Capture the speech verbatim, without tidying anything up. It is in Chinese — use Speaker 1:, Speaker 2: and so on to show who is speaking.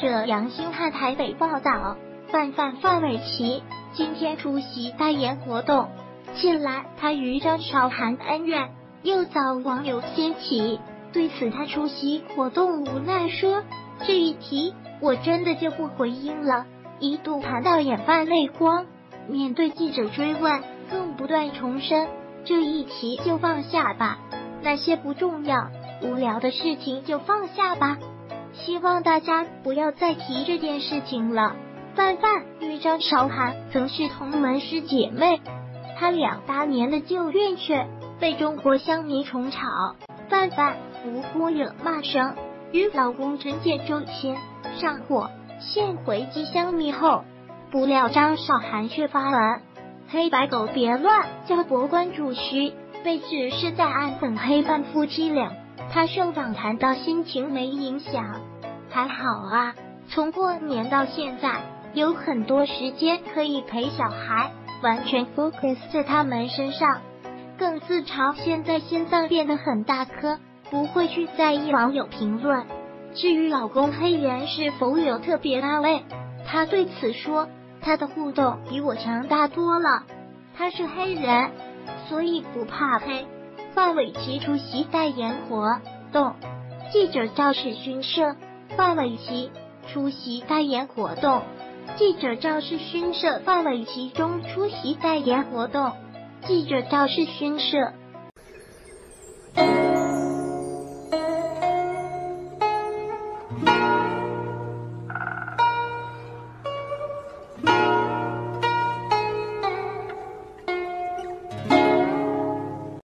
Speaker 1: 者杨新汉台北报道，范范范玮琪今天出席代言活动，近来他与张韶涵恩怨又遭网友掀起，对此他出席活动无奈说，这一题我真的就不回应了，一度谈到眼泛泪光，面对记者追问更不断重申，这一题就放下吧，那些不重要无聊的事情就放下吧，希望大家不要再提这件事情了。范范与张韶涵曾是同门师姐妹，他俩八年的旧怨却被中国乡民重炒，范范无辜惹骂声，与老公陈建州亲上火，现回击乡民后，不料张韶涵却发文黑白狗别乱叫博关注虚，被指是在暗讽黑范夫妻俩。他受访谈到心情没影响，还好啊，从过年到现在有很多时间可以陪小孩，完全 focus 在他们身上，更自嘲现在心脏变得很大颗，不会去在意网友评论。至于老公黑人是否有特别安慰，他对此说，他的互动比我强大多了，他是黑人，所以不怕黑。范玮琪出席代言活动，记者肇事熏摄，范玮琪出席代言活动，记者肇事熏摄，范玮琪中出席代言活动，记者肇事熏摄。